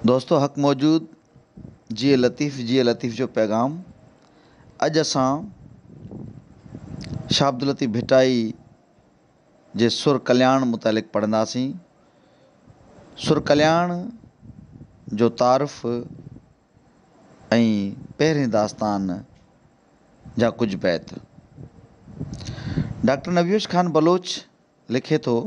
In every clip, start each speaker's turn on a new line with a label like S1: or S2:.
S1: दोस्तों हक़ मौजूद जिए लतीफ़ जो पैगाम। अॼु असां शाह अब्दुल लतीफ़ भिटाई जे सुर कल्याण मुतालिक़ पढ़ंदासीं। सुर कल्याण जो तारुफ़ ऐं पहिरें दास्तान जा कुझु बैत। डॉक्टर नबीश ख़ान बलोच लिखे थो,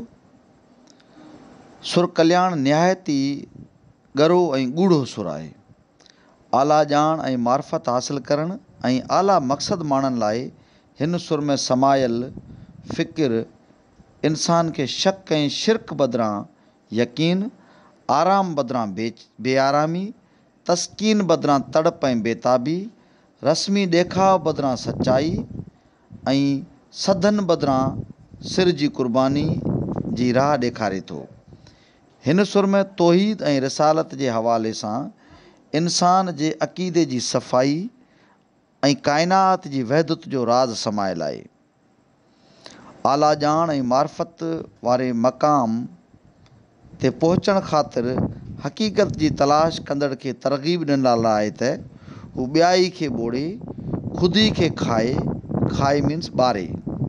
S1: सुर कल्याण निहायत ई ॻरो ऐं ॻूढ़ो सुर आहे। आला ॼाण ऐं मार्फत हासिल करण ऐं आला मक़सद माणण लाइ हिन सुर में समायल फ़िक्र इंसान खे शक ऐं शिरक बदिरां यकीन, आराम बदिरां बेआरामी, तस्कीन बदिरां तड़प ऐं बेताबी, रस्मी ॾेखाव बदिरां सचाई ऐं सधन बदिरां सिर जी क़ुर्बानी जी राह ॾेखारे थो। हिन सुर में तौहीद ऐं रिसालत जे हवाले सां इंसान जे अक़ीदे जी सफ़ाई ऐं काइनात जी वहदत जो राज़ समायल आहे। आला ॼाण ऐं मार्फत वारे मक़ाम ते पहुचण ख़ातिर हक़ीक़त जी तलाश कंदड़ खे तरग़ीब ॾिनल आहे त हू ॿियाई खे ॿोड़े, ख़ुदी खे खाए मीन्स ॿारे,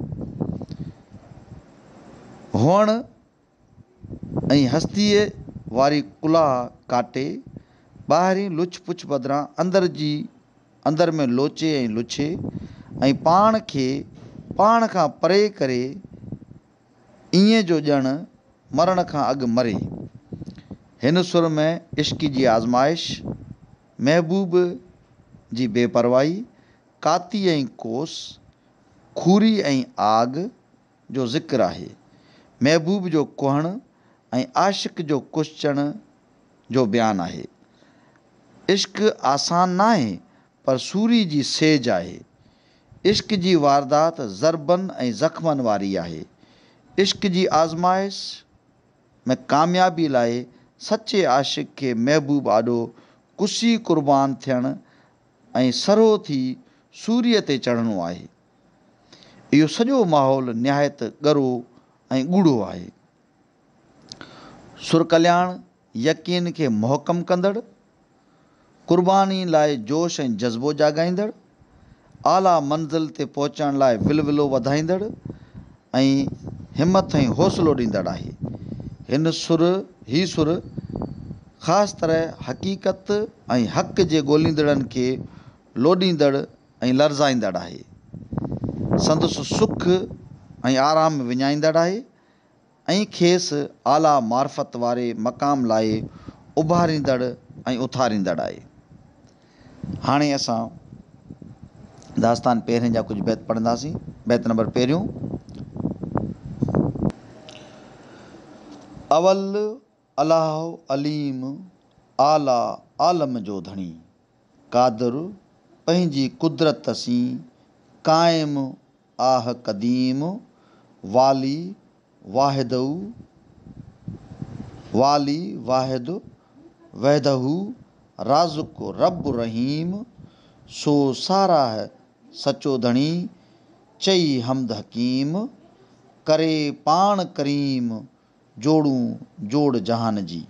S1: हुअण ऐं हस्तीअ वारी कुलाह काटे, ॿाहिरीं लुछ पुछ बदिरां अंदर में लोचे ऐं लुछे ऐं पाण खे पाण खां परे करे ईअं जो ॼण मरण खां अॻु मरे। हिन सुर में इश्क़ जी आज़माइश, महबूब जी बेपरवाही, काती ऐं कोस, खूरी ऐं आग जो ज़िक्र आहे। महबूब जो कुहण ऐं आशिक़ जो कुसचण जो बयानु आहे। इश्क़ आसान नाहे पर सूरी जी सेज आहे। इश्क़ जी वारदात ज़रबनि ऐं ज़ख़्मनि वारी आहे। इश्क़ जी आज़माइश में कामयाबी लाइ सचे आशिक़ खे महबूब आॾो कुसी क़ुर्बान थियण ऐं सरो थी सूरीअ ते चढ़णो आहे। इहो सॼो माहौल निहायत ॻरो ऐं ॻूढ़ो आहे। सुर कल्याण यकीन खे मुहकम कंदड़, क़ुर्बानी लाइ जोश ऐं जज़्बो जाॻाईंदड़, आला मंज़िल ते पहुचण लाइ विलविलो वधाईंदड़ ऐं हिमत ऐं हौसलो ॾींदड़ आहे। ही सुर ख़ासि तरह हक़ीक़त ऐं हक़ जे ॻोल्हींदड़नि खे लोॾींदड़ ऐं लर्ज़ाईंदड़ आहे। संदसि सुख ऐं आराम विञाईंदड़ आहे ऐं खेसि आला मार्फत वारे मक़ाम लाइ उभारींदड़ ऐं उथारींदड़ आहे। हाणे असां दास्तान पहिरें जा कुझु बैत पढ़ंदासीं। बैत नंबर पहिरियों। अवल अलाह अलीम आला आलम जो धणी, क़ादिर पंहिंजी कुदरत सी क़ाइम आह क़दीम, वाली वाहिद वहदहू राज़ुक रब रहीम, सो साराह सचो धणी चई हमद हकीम, करे पाण करीम जोड़ूं जोड़ जहान जी।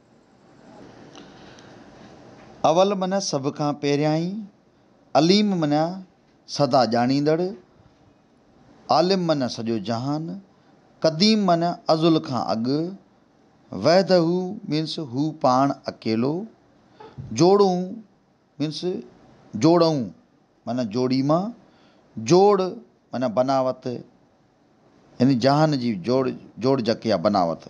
S1: अवल माना सभ खां पहिरियां ई, अलीम माना सदा ॼाणींदड़, आलिम माना सॼो जहान, क़दीम माना अज़ुल खां अॻु, वहदहू मीन्स हू पाण अकेलो, जोड़ूं मीन्स जोड़ूं माना जोड़ी मां, जोड़ माना बनावत यानी जहान जी जोड़ जक या बनावत।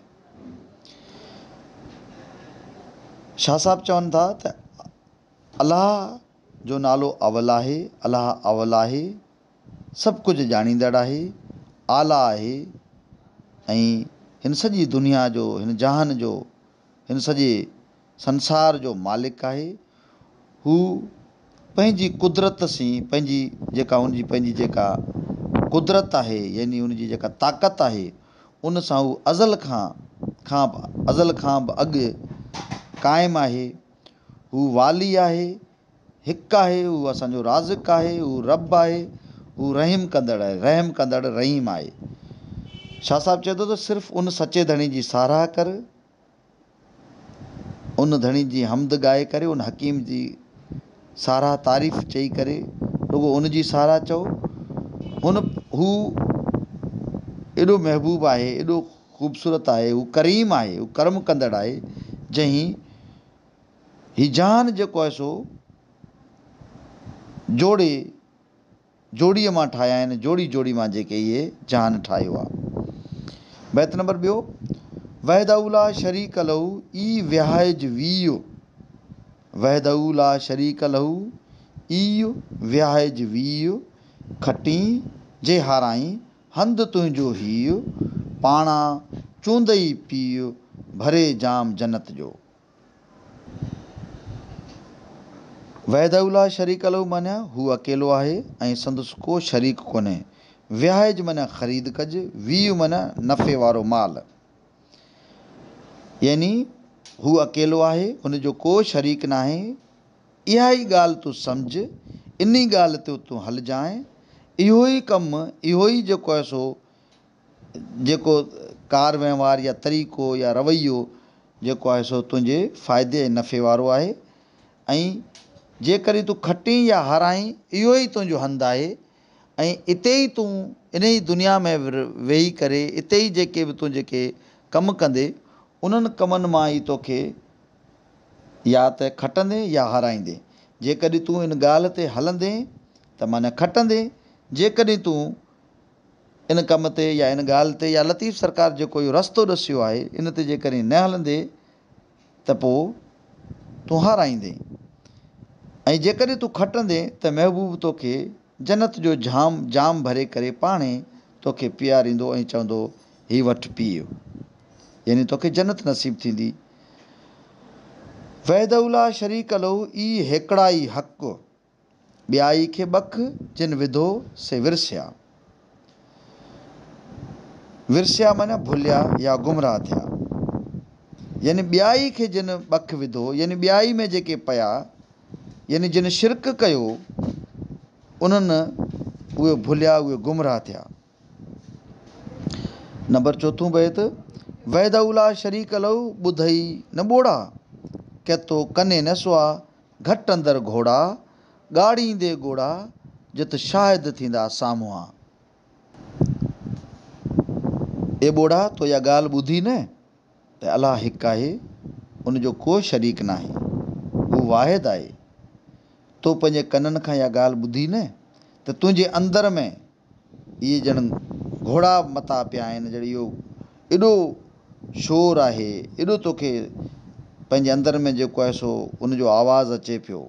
S1: शाह साहब चवनि था त अलाह जो नालो अवल आहे, अलाह अवल आहे, सभु कुझु ॼाणींदड़ आहे, आला आहे ऐं हिन सॼी दुनिया जो, हिन जहान जो, हिन सॼे संसार जो मालिक आहे। हू पंहिंजी कुदरत सी पंहिंजी जेका कुदरत आहे यानी हुनजी जेका ताक़त आहे उन सां हू अज़ल खां बि अॻु क़ाइमु आहे। हू वाली आहे, हिकु आहे, हू असांजो राज़िक़ आहे, हू रब आहे, हू रहम कंदड़ रहीम आहे। शाह साहब चए थो त सिर्फ़ु उन सचे धणी जी साराह कर, उन धणी जी हमद ॻाए करे, उन हकीम जी साराह तारीफ़ चई करे, रुगो उन जी साराह चओ। हू एॾो महबूब आहे, एॾो ख़ूबसूरत आहे, हू करीम आहे, हू कर्म कंदड़ आहे, जंहिं हीउ जहान जेको आहे सो जोड़ीअ मां ठाहिया आहिनि, जोड़ी मां जेके इहे जहान ठाहियो आहे। बैत नंबर ॿियो, वहदउला शरीक लहू ई विहाइज वीयो, वहदउला शरीक लहू ई विहाइज वीयो, खटी जे हाराई हंधि तुंहिंजो हीउ, पाणा चूंदई पीउ भरे जाम जन्नत जो। वहदउला शरीक लहू माना हू अकेलो आहे ऐं संदसि को शरीक कोन्हे। विहाइज माना ख़रीद कज, वीउ माना नफ़े वारो माल, यानी हू अकेलो आहे, हुनजो को शरीक न आहे। इहा ई ॻाल्हि तूं सम्झ, इन ई ॻाल्हि ते तूं हलिजांइ। इहो ई कमु, इहो ई जेको आहे सो जेको कार वहिंवार या तरीक़ो या रवैयो जेको आहे सो तुंहिंजे फ़ाइदे ऐं नफ़े वारो आहे। ऐं जेकॾहिं तूं खटी या हाराई, इहो ई तुंहिंजो हंधु आहे। ऐं इते ई तूं इन ई दुनिया में वेही करे, इते ई जेके बि तूं जेके कमु कंदे, उन्हनि कमनि मां ई तोखे या त खटंदे या हाराईंदे। जेकॾहिं तूं इन ॻाल्हि ते हलंदे त माना खटंदे, जेकॾहिं तूं इन कम ते या इन ॻाल्हि ते या लतीफ़ सरकार जेको इहो रस्तो ॾसियो आहे इन ते जेकॾहिं न हलंदे त पोइ तूं हाराईंदे। ऐं जेकॾहिं तूं खटंदे त महबूब तोखे जन्नत जो जाम भरे करे पाणे तोखे पीआरींदो ऐं चवंदो हीउ वठि पीउ, यानी तोखे जन्नत नसीब थींदी। वहदउला शरीक लहू ई हिकिड़ाई हक़, ॿियाई खे बख जिन विधो से विरसिया। विरसिया माना भुलिया या गुमराह थिया, यानी ॿियाई खे जिन बख विधो, यानी ॿियाई में जेके पिया, यानी जिन शिरक कयो, उन्हनि उहे भुलिया, उहे गुमराह थिया। नंबर चोथों बैत, वहदउला शरीक लहू ॿुधई न ॿोड़ा, केतो कने न सुआ, घटि अंदरि घोड़ा, ॻाड़ींदे घोड़ा जित शाहिद थींदा साम्हूं। ए ॿोड़ा, तो इहा ॻाल्हि ॿुधी न त अलाह हिकु आहे, उनजो को शरीक न आहे, हू वाहिद आहे। तो पंहिंजे कननि खां इहा ॻाल्हि ॿुधी न त तुंहिंजे अंदर में इहे ॼण घोड़ा मता पिया आहिनि, जहिड़ी इहो एॾो शोर आहे, एॾो तोखे पंहिंजे अंदर में जेको आहे सो उनजो आवाज़ु अचे पियो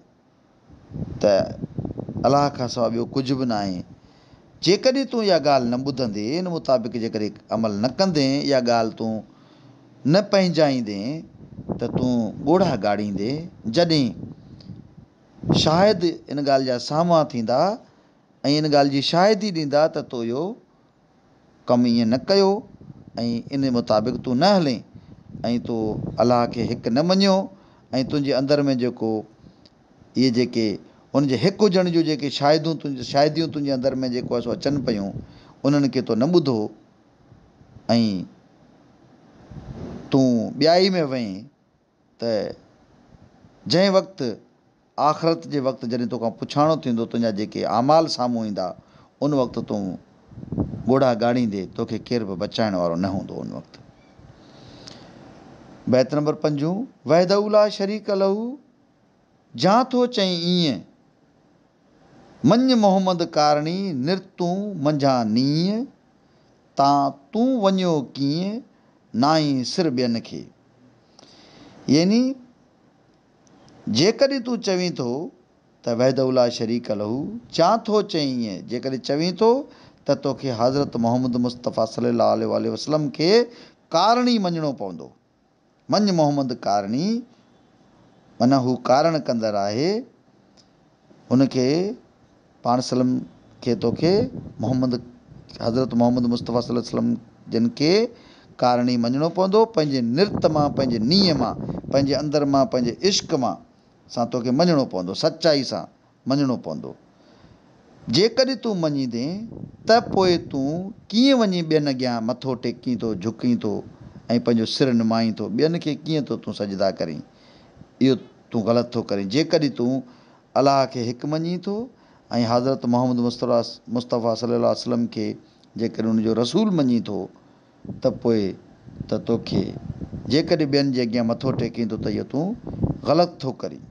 S1: त अलाह खां सवाइ ॿियो कुझु बि न आहे। जेकॾहिं तूं इहा ॻाल्हि न ॿुधंदे, इन मुताबिक़ जेकॾहिं अमल न कंदे, इहा ॻाल्हि तूं न पंहिंजाईंदे त तूं ॻोड़ा ॻाड़ींदे, जॾहिं शाहिद इन ॻाल्हि जा साम्हूं थींदा ऐं इन ॻाल्हि जी शाहिदी ॾींदा त तूं इहो कमु ईअं न कयो ऐं इन मुताबिक़ तूं न हले ऐं तूं अलाह खे हिकु न मञियो ऐं तुंहिंजे अंदर में जेको इहे जेके उनजे हिकु हुजण जूं जेके शाहिदियूं तुंहिंजे अंदर में जेको आहे सो अचनि पियूं, उन्हनि खे तो न ॿुधो ऐं तूं ॿियाई में वहीं त जंहिं वक़्तु आख़िरत जे वक़्तु जॾहिं तोखां पुछाणो थींदो, तुंहिंजा जेके आमाल साम्हूं ईंदा, उन वक़्तु तूं ॻोड़ा ॻाड़ींदे तोखे केर बि बचाइण वारो न हूंदो उन वक़्तु। बैत नंबर 5, वहदउला शरीक लहू जां थो चई ईअं, मञ मोहम्मद कारणी निरतूं मंझां नीअं, तां तूं वञो कीअं नाई सिर ॿियनि खे। यानी जेकॾहिं तूं चवीं थो त वहदउला शरीक लहू जां थो चई ईअं, जेकॾहिं चवीं थो त तोखे हज़रत मोहम्मद मुस्तफ़ा सल्लल्लाहु अलैहि वसल्लम खे कारणी मञिणो पवंदो। मञ मोहम्मद कारणी माना हू कारण कंदड़ आहे, हुनखे पाण सलम खे तोखे हज़रत मोहम्मद मुस्तफ़ा सल्लल्लाहु अलैहि वसल्लम जिन खे कारणी मञिणो पवंदो, पंहिंजे निर्त मां, पंहिंजे नीअ मां, पंहिंजे अंदर मां, पंहिंजे इश्क मां सां तोखे मञिणो पवंदो, सचाई सां मञिणो पवंदो। जेकॾहिं तूं मञींदे त पोइ तूं कीअं वञी ॿियनि अॻियां मथो टेकीं थो, झुकीं थो ऐं पंहिंजो सिर निमाईं थो, ॿियनि खे कीअं थो तूं सजदा करीं। इहो तूं ग़लति थो करीं। जेकॾहिं तूं अलाह खे हिकु मञी थो ऐं हज़रत मोहम्मद मुस्तफ़ा सल्लल्लाहु अलैहि वसल्लम खे जेकॾहिं उनजो रसूल मञी थो त पोइ त तोखे जेकॾहिं ॿियनि जे अॻियां मथो टेकीं थो त इहो तूं ग़लति थो करीं।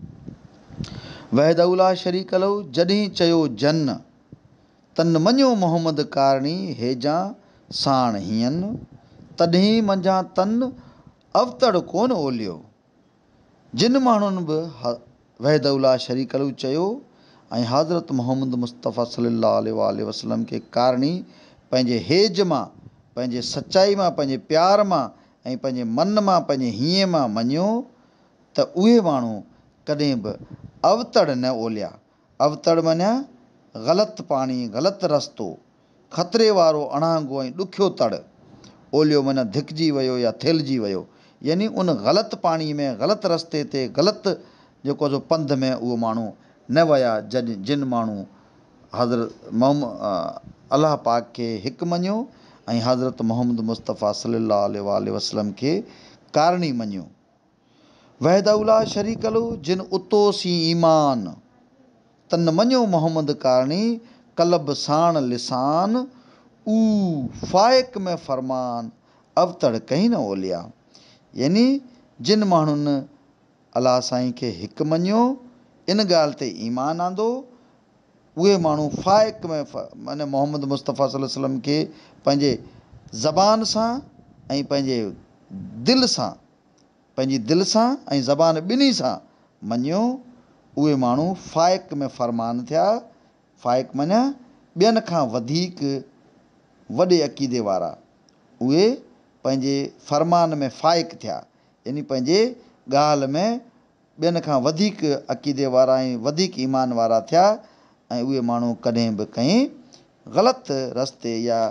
S1: वहदहू ला शरीक लहू, जॾहिं चयो जन तन मञियो मोहम्मद कारणी हेजां साण हीअं, तॾहिं मंझां तन अवतड़ कोन ओलियो। जिन माण्हुनि बि वहदहू ला शरीक लहू चयो ऐं हज़रत मोहम्मद मुस्तफ़ा सल्लल्लाहु अलैहि वसल्लम खे कारणी पंहिंजे हेज मां, पंहिंजे सचाई मां, पंहिंजे प्यार मां ऐं पंहिंजे मन मां, पंहिंजे हीअं मां मञियो त उहे माण्हू कॾहिं बि अवतड़ न ओलिया। अवतड़ माना ग़लति पाणी, ग़लति रस्तो, ख़तरे वारो अणांगो ऐं ॾुखियो तड़। ओलियो माना धिकजी वियो या थिलजी वियो, यानी उन ग़लति पाणी में, ग़लति रस्ते ते, ग़लति जेको आहे पंध में उहो माण्हू न विया। जिन माण्हू हज़रत अलाह पाक खे हिकु मञियो ऐं हज़रत मोहम्मद मुस्तफ़ा सल्लल्लाहु अलैहि वसल्लम खे कारणी मञियो। वहदहू ला शरीक लहू, जिन उतोसी ईमान तन मञियो मोहम्मद कारणी कलब साण लिसान, ऊ फ़ाइक में फरमान अवतड़ कहीं न ओलिया। यानी जिन माण्हुनि अलाह साईं खे हिकु मञियो, इन ॻाल्हि ते ईमान आंदो, उहे माण्हू फ़ाइक में माना मोहम्मद मुस्तफ़ा सल्लल्लाहु अलैहि वसल्लम खे पंहिंजे ज़बान सां ऐं पंहिंजे दिलि सां, पंहिंजी दिलि सां ऐं ज़बान ॿिन्ही सां मञियो, उहे माण्हू फ़ाइक में फ़रमान थिया। फ़ाइक माना ॿियनि खां वधीक वॾे अक़ीदे वारा, उहे पंहिंजे फ़रमान में फ़ाइक थिया, यानी पंहिंजे ॻाल्हि में ॿियनि खां वधीक अक़ीदे वारा ऐं वधीक ईमान वारा थिया। ऐं उहे माण्हू कॾहिं बि कंहिं ग़लति रस्ते या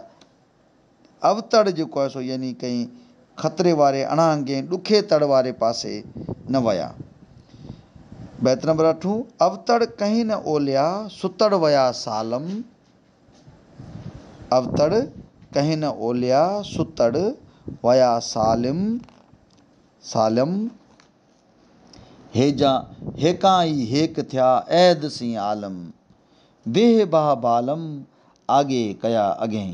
S1: अवतड़ जेको आहे सो यानी कंहिं ख़तरे वारे अणांगे ॾुखे तड़ वारे पासे न विया। बैत नंबर 8, अवतड़ कहीं न ओलिया सुतड़ वया सालम। अवतड़ कहीं न ओलिया सुतड़ वया सालम, हेजा हेकां ई हेक थिया ऐद सी आलम, बेह बाह बालम आगे कया अॻें।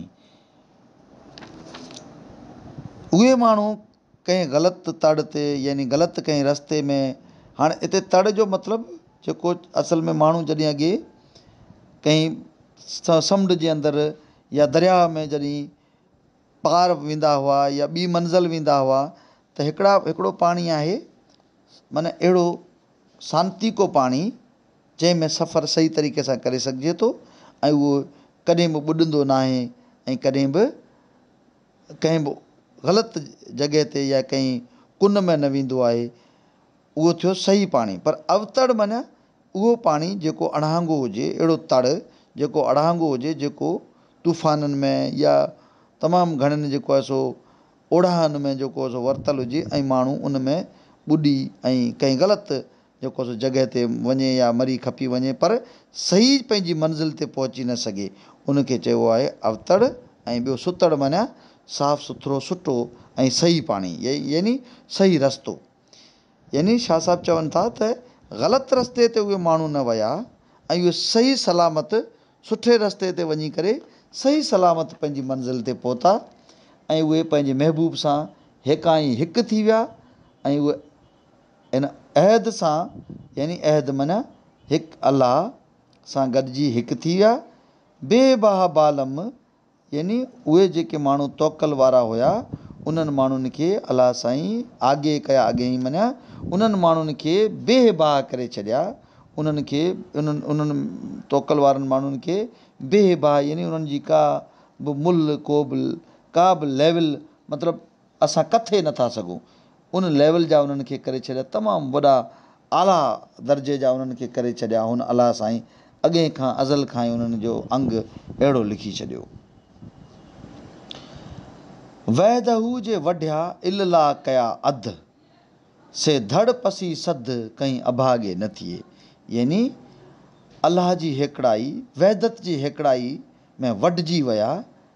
S1: उहे माण्हू कंहिं ग़लति तड़ ते यानी ग़लति कंहिं रस्ते में, हाणे हिते तड़ जो मतिलबु जेको असल में माण्हू जॾहिं अॻे कंहिं समुंड जे अंदरि या दरिया में जॾहिं पार वेंदा हुआ या ॿी मंज़िल वेंदा हुआ त हिकिड़ो पाणी आहे माना अहिड़ो सांतीको पाणी जंहिंमें सफ़रु सही तरीक़े सां करे सघिजे थो ऐं उहो कॾहिं बि ॿुॾंदो न आहे ऐं कॾहिं बि कंहिं बि ग़लति जॻह ते या कंहिं कुन में न वेंदो आहे। उहो थियो सही पाणी। पर अवतड़ माना उहो पाणी जेको अणांगो हुजे, अहिड़ो तड़ जेको अणांगो हुजे, जेको तूफ़ाननि में या तमामु घणनि जेको आहे सो ओढ़ाहनि में जेको आहे सो वरितलु हुजे ऐं माण्हू उन में ॿुॾी ऐं कंहिं ग़लति जेको सो जॻह ते वञे या मरी खपी वञे पर सही पंहिंजी मंज़िल ते पहुची न सघे, उनखे चइबो आहे अवतड़। ऐं ॿियो सुतड़ माना साफ़ु सुथिरो सुठो ऐं सही पाणी, यानी सही रस्तो। यानी शाह साहिबु चवनि था त ग़लति रस्ते ते उहे माण्हू न विया ऐं उहे सही सलामत सुठे रस्ते ते वञी करे सही सलामत पंहिंजी मंज़िल ते पहुता ऐं उहे पंहिंजे महबूब सां हिकां ई हिकु थी विया ऐं उहे इन अहद सां, यानी अहद माना हिकु अलाह सां गॾिजी हिकु थी विया। बेबाह बालम, यानी उहे जेके माण्हू तौकल वारा हुया उन्हनि माण्हुनि खे अलाह साईं आगे कया अॻें माना उन्हनि माण्हुनि खे बेबाह करे छॾिया। उन्हनि खे उन्हनि तौकल वारनि माण्हुनि खे बेबाह, यानी उन्हनि जी का बि मुल का बि लेवल मतिलबु असां किथे नथा सघूं, उन लेवल जा उन्हनि खे करे छॾिया। तमामु वॾा आला दर्जे जा उन्हनि खे करे छॾिया हुन अलाह साईं। अॻे खां अज़ल खां ई उन्हनि जो अंग अहिड़ो लिखी छॾियो। वहदहू जे वढिया इल्ला कया अध, से धड़ पसी सद कहीं अभागे न थिए। यानी अलाह जी हिकिड़ाई, वहदत जी हिकिड़ाई में वढिजी विया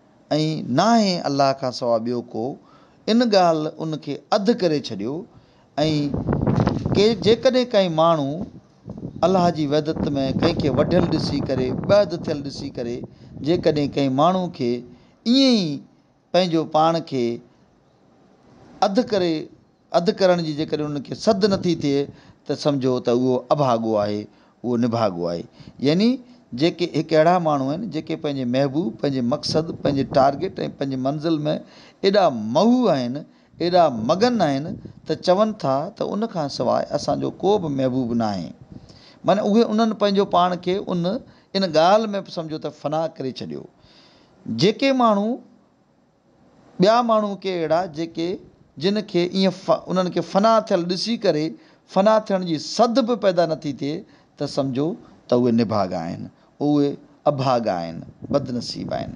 S1: ऐं नाहे अलाह खां सवाइ ॿियो को, इन ॻाल्हि उनखे अधु करे छॾियो ऐं जेकॾहिं कंहिं माण्हू अलाह जी वहदत में कंहिंखे वढियल ॾिसी करे ॿध थियल ॾिसी करे जेकॾहिं कंहिं माण्हू खे ईअं ई पंहिंजो पाण खे अधु करण जी जेकॾहिं उनखे सद नथी थिए त सम्झो त उहो अभागो आहे, उहो निभागो आहे। यानी जेके हिकु अहिड़ा माण्हू आहिनि जेके पंहिंजे महबूब, पंहिंजे मक़सदु, पंहिंजे टारगेट ऐं पंहिंजे मंज़िल में एॾा महू आहिनि, एॾा मगन आहिनि त चवनि था त उन खां सवाइ असांजो को बि महबूब न आहे। माना उन्हनि पंहिंजो पाण खे इन ॻाल्हि में सम्झो त फ़ना करे छॾियो। जेके माण्हू ॿिया माण्हू के अहिड़ा जेके जिन खे ईअं उन्हनि खे फ़ना थियल ॾिसी करे फ़ना थियण जी सद बि पैदा नथी थिए त सम्झो त उहे निभागा आहिनि, उहे अभागा आहिनि, बदनसीब आहिनि।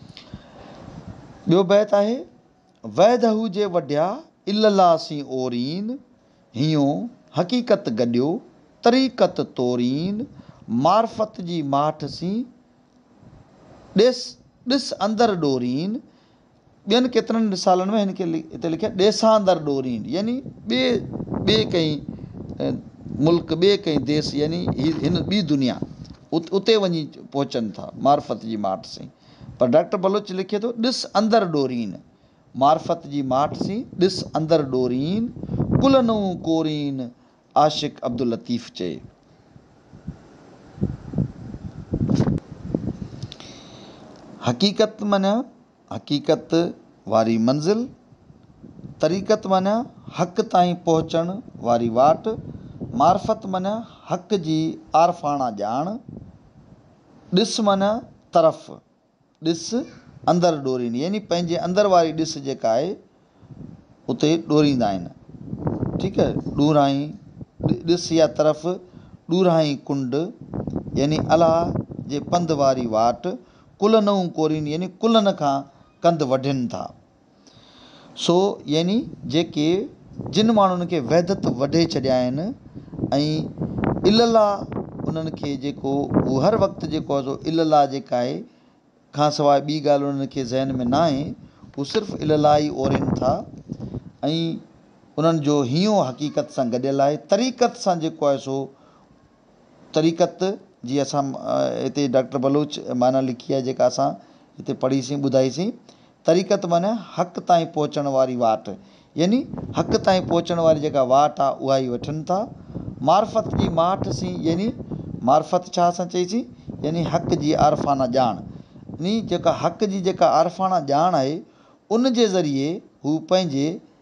S1: ॿियो बैत आहे वैदहू जे वढिया इल्लासी ओरीन हियो हक़ीक़त गॾियो तरीक़त तोरीन मार्फत जी माठ सी ॾिस अंदरि डोरीन। ॿियनि केतिरनि मिसालनि में हिनखे हिते लिखिया ॾेसा अंदरि डोरीन, यानी ॿिए कंहिं मुल्क, ॿिए कंहिं देश, यानी हिन ॿी दुनिया उते वञी पहुचनि था मार्फत जी माठ सी। पर डॉक्टर बलोच लिखे थो ॾिस अंदरि डोरीन, मार्फत जी माठ सी ॾिस अंदरि डोरीन कुल नऊं कोरीन आशिक़ अब्दुल लतीफ़ चए। हक़ीक़त माना हक़ीक़त वारी मंज़िल, तरीक़त माना हक़ ताईं पहुचण वारी वाट, मार्फत माना हक़ जी आरफ़ाणा ॼाण, ॾिस माना तरफ़, ॾिस अंदरि डोरीनि, यानी पंहिंजे अंदरि वारी ॾिस जेका आहे उते डोरींदा आहिनि। ठीकु आहे, ॾूराई ॾिस या तरफ़, ॾूराई कुंड, यानी अलाह जे पंध वारी वाट, कुल नऊं कोरीन, यानी कुलनि खां कंध वढनि था। सो यानी जेके जिन माण्हुनि खे वहदत वढे छॾिया आहिनि ऐं इल्लाह उन्हनि खे जेको उहो हर वक़्तु जेको आहे सो इल्लाह जेका आहे खां सवाइ ॿी ॻाल्हि उन्हनि खे ज़हन में न आहे, हू सिर्फ़ु इल्लाह ई ओरनि था ऐं उन्हनि जो हीअं हक़ीक़त सां गॾियल आहे। तरीक़त सां जेको आहे सो तरीक़त जी असां हिते डॉक्टर बलोच माना लिखी आहे जेका असां हिते पढ़ीसीं ॿुधाईसीं। तरीक़त माना हक़ ताईं पहुचण वारी वाट, यानी हक़ ताईं पहुचण वारी जेका वाट आहे उहा ई वठनि था। मार्फत जी माठ सी, यानी मार्फत छा असां चईसीं, यानी हक़ जी आरफ़ाना ॼाण, यानी जेका हक़ जी जेका आरफ़ाना ॼाण आहे उन जे ज़रिए हू पंहिंजे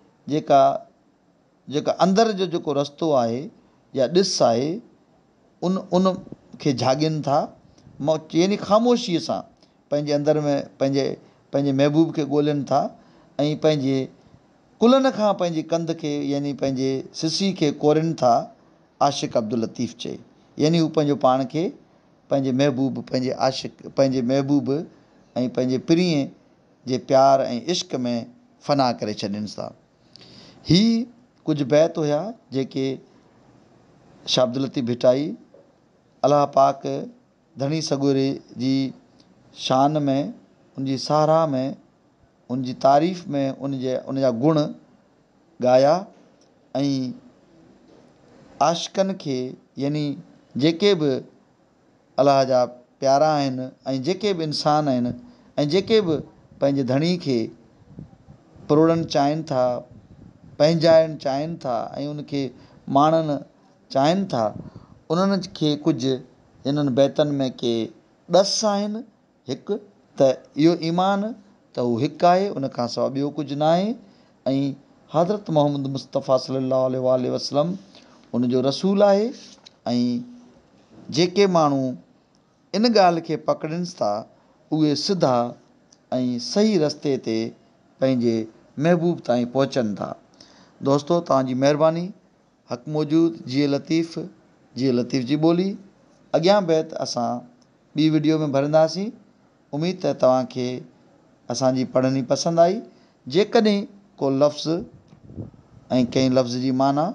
S1: जेका अंदरि जो जेको रस्तो आहे या ॾिस आहे उन खे जाॻिनि था, यानी ख़ामोशीअ सां पंहिंजे अंदरि में पंहिंजे महबूब खे ॻोल्हनि था ऐं पंहिंजे कुलनि खां पंहिंजे कंध खे यानी पंहिंजे सिसी खे कोरनि था। आशिक़ अब्दुल लतीफ़ चए, यानी हू पंहिंजो पाण खे पंहिंजे महबूब, पंहिंजे आशिक़, पंहिंजे महबूब ऐं पंहिंजे प्रिय जे प्यार ऐं इश्क में फ़ना करे छॾनि था। ही कुझु बैत हुया जेके शाह अब्दुल लतीफ़ भिटाई अलाह पाक धणी सॻोरे जी शान में, उनजी साराह में, उनजी तारीफ़ में उनजा गुण ॻाया ऐं आशिक़नि खे, यानी जेके बि अलाह जा प्यारा आहिनि ऐं जेके बि इंसान आहिनि ऐं जेके बि पंहिंजे धणी खे परोड़नि चाहिनि था, पंहिंजाइणु चाहिनि था ऐं उनखे माणनि चाहिनि था, उन्हनि खे कुझु इन्हनि बैतनि में के ॾस आहिनि। हिकु त इहो ईमान त हू हिकु आहे, उन खां सवाइ ॿियो कुझु न आहे ऐं हज़रत मोहम्मद मुस्तफ़ा सल्लल्लाहु अलैहि वसल्लम उनजो रसूल आहे। ऐं जेके माण्हू इन ॻाल्हि खे पकड़नि था उहे सिधा ऐं सही रस्ते ते पंहिंजे महबूब ताईं पहुचनि था। दोस्तो, तव्हांजी महिरबानी। हक़ मौजूद जिए लतीफ़ जी ॿोली। अॻियां बैत असां ॿी वीडियो में भरंदासीं। उमेद त तव्हांखे असांजी पढ़णी पसंदि आई। जेकॾहिं को लफ़्ज़ ऐं कंहिं लफ़्ज़ जी माना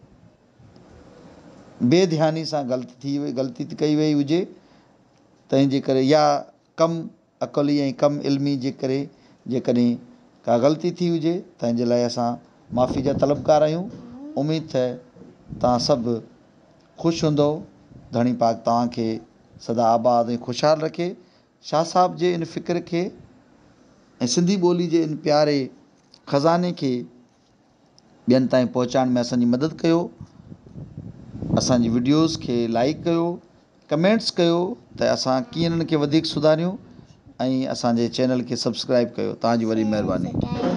S1: बेध्यानी सां ग़लती कई वई हुजे तंहिंजे करे या कम अक़ली ऐं कम इल्मी जे करे जेकॾहिं का ग़लती थी हुजे तंहिंजे लाइ असां माफ़ी जा तलबकार आहियूं। उम्मीद है तव्हां सभु ख़ुशि हूंदव। धणी पाक तव्हांखे सदा आबाद ऐं खुशहाल रखे। शाह साहब जे इन फ़िक्र खे ऐं सिंधी ॿोली जे इन प्यारे ख़ज़ाने खे ॿियनि ताईं पहुचाइण में असांजी मदद कयो। असांजी वीडियोज़ खे लाइक कयो, कमेंट्स कयो त असां कीअं इन्हनि खे वधीक सुधारियूं, ऐं असांजे चैनल खे सब्सक्राइब कयो। तव्हांजी वॾी महिरबानी।